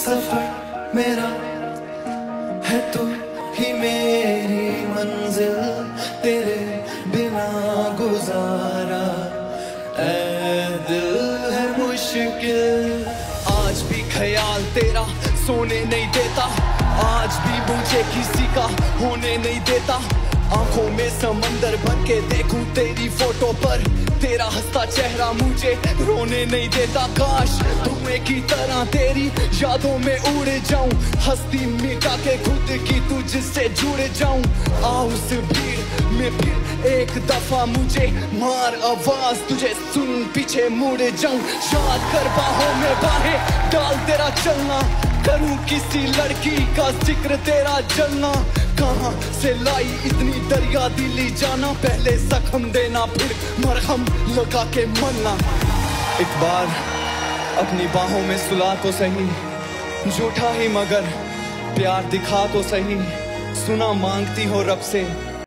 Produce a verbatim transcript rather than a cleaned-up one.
सफर मेरा है तू ही मेरी मंजिल, तेरे बिना गुजारा ऐ दिल है मुश्किल। आज भी ख्याल तेरा सोने नहीं देता, आज भी मुझे किसी का होने नहीं देता। आंखों में समंदर भर के देखूं तेरी फोटो पर, तेरा हंसता चेहरा मुझे रोने नहीं देता। काश धुएं की तरह तेरी यादों में उड़ जाऊं, हस्ती मिटा के खुद की तुझसे जुड़ जाऊं। आ उस भीड़ में फिर एक दफा मुझे मार आवाज, तुझे सुन पीछे मुड़ जाऊं। याद कर बाहों में बाहें डाल तेरा चलना, करूं किसी लड़की का जिक्र तेरा जलना। कहां से लाई इतनी दरिया दिली जाना, पहले जख्म देना फिर मरहम लगा के मरना। एक बार अपनी बाहों में सुला तो सही, झूठा ही मगर प्यार दिखा तो सही। सुना मांगती हो रब से